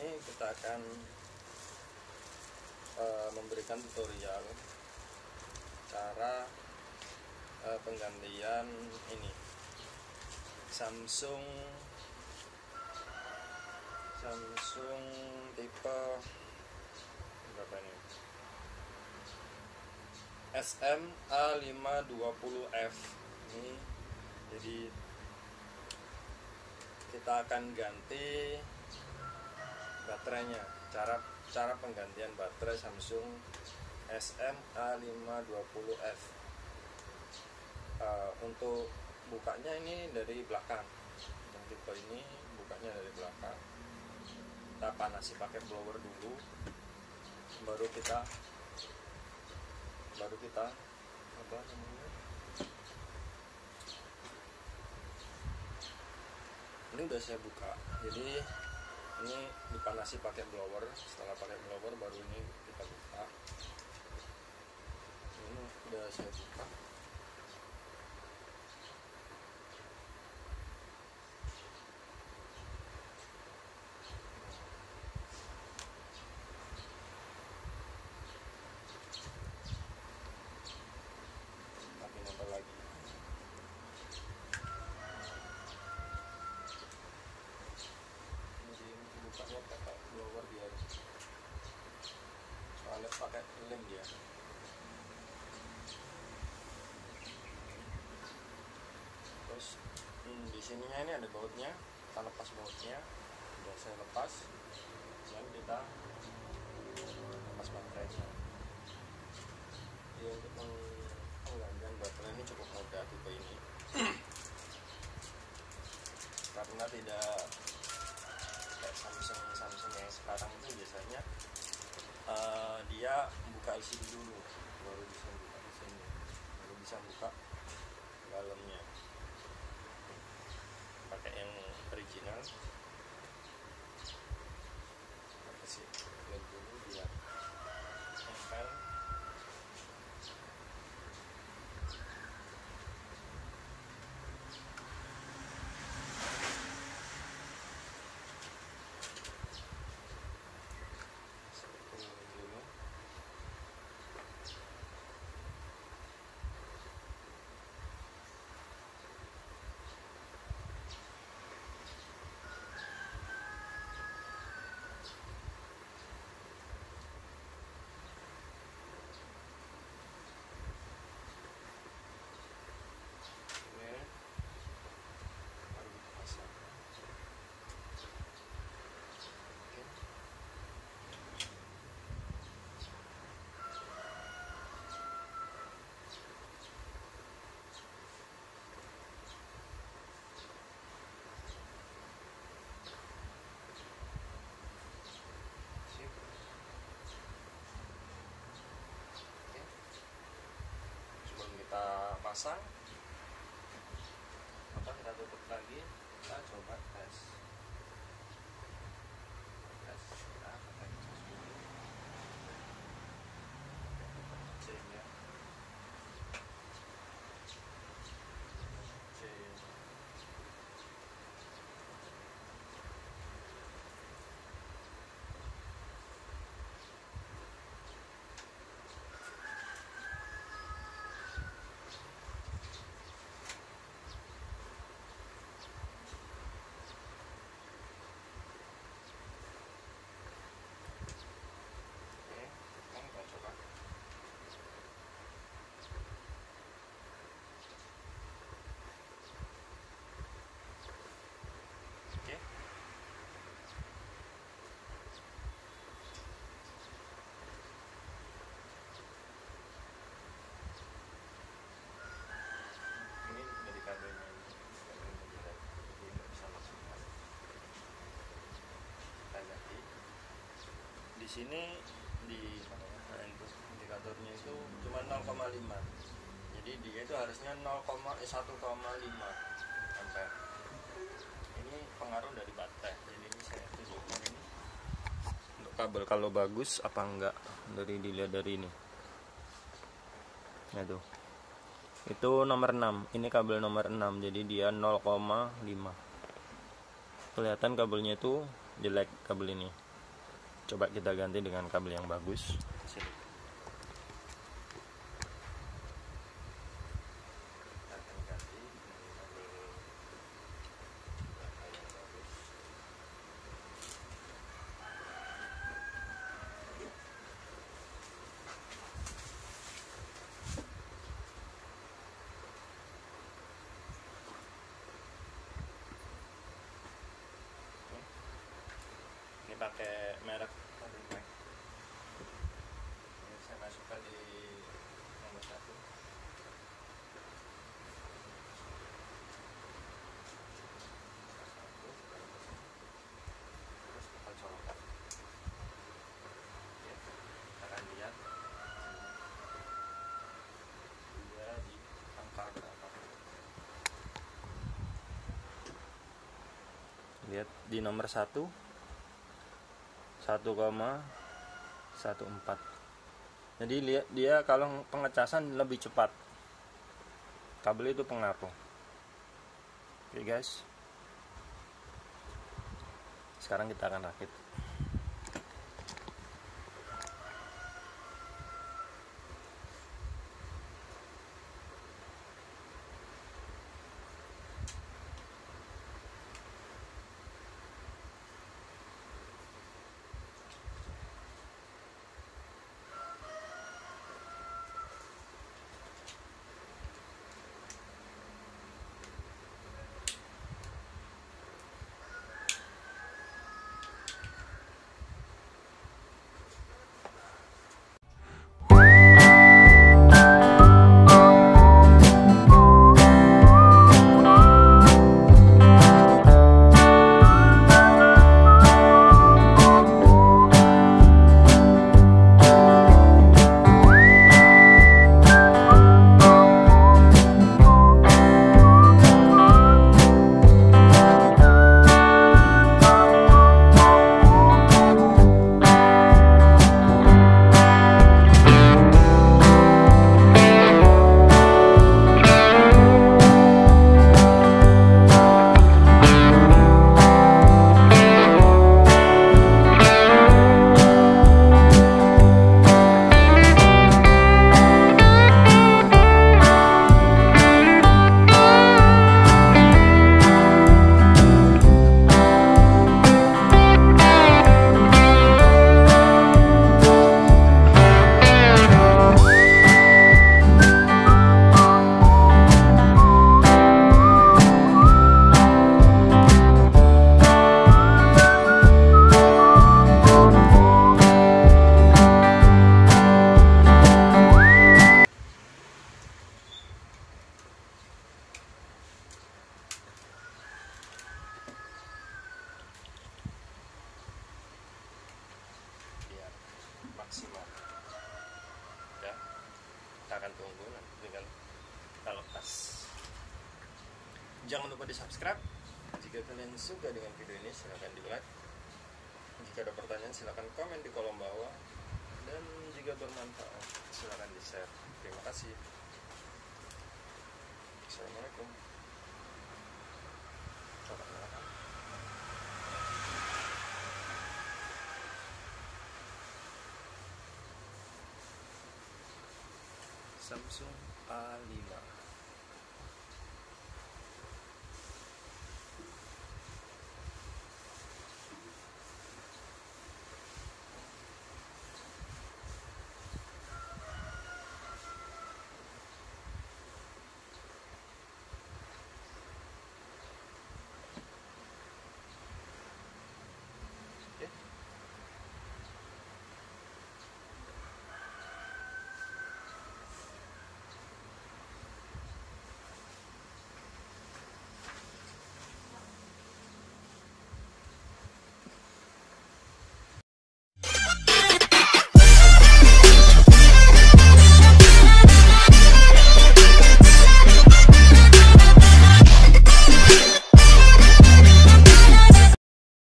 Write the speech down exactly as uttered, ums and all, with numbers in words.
ini kita akan uh, memberikan tutorial cara uh, penggantian ini Samsung Samsung tipe berapa ini? S M A lima dua nol F ini. Jadi kita akan ganti baterainya. Cara cara penggantian baterai Samsung S M A lima dua nol F. Uh, untuk bukanya ini dari belakang. Yang tipe ini bukanya dari belakang. Kita panasi pakai blower dulu, baru kita baru kita apa namanya? Ini udah saya buka. Jadi ini dipanasi pakai blower. Setelah pakai blower baru ini kita buka. Ini udah saya buka. Tapi nempel lagi. Bukanya pakai blower biar soalnya pakai lem dia. Terus hmm, di sininya ini ada bautnya, kita lepas bautnya. Udah saya lepas. Dan kita lepas baterainya. Jadi untuk penggantian baterai ini cukup mudah tipe ini. Karena tidak kayak Samsung Samsung yang sekarang itu biasanya uh, dia buka L C D dulu baru bisa buka di sini, baru bisa buka dalamnya. Pakai yang original, pakai sih lem dulu biar nempel. Kita pasang, maka kita tutup lagi, kita coba tes tes kita pakai cas dulu C-nya C. Di sini di nah itu indikatornya itu cuma nol koma lima. Jadi dia itu harusnya satu koma lima ampere. Ini pengaruh dari baterai. Jadi ini saya tunjukkan ini untuk kabel kalau bagus apa enggak dari dilihat dari ini. Nah tuh. Itu nomor enam. Ini kabel nomor enam. Jadi dia nol koma lima. Kelihatan kabelnya itu jelek kabel ini. Coba kita ganti dengan kabel yang bagus. Sini. Kita akan ganti dengan kabel yang bagus. Ini pakai merek Polymac. Ini saya masukkan di nomor satu. Terus kita colokkan. Ya, kita akan lihat dia di angka berapa. Lihat di nomor satu satu koma satu empat. Jadi lihat dia kalau pengecasan lebih cepat. Kabel itu pengaruh. Oke guys. Sekarang kita akan rakit. Maksimal ya, kita akan tunggu nanti tinggal kita lepas. Jangan lupa di subscribe. Jika kalian suka dengan video ini silahkan di like. Jika ada pertanyaan silahkan komen di kolom bawah, dan jika bermanfaat silahkan di share. Terima kasih. Assalamualaikum. Coba nyalakan. Samsung A lima.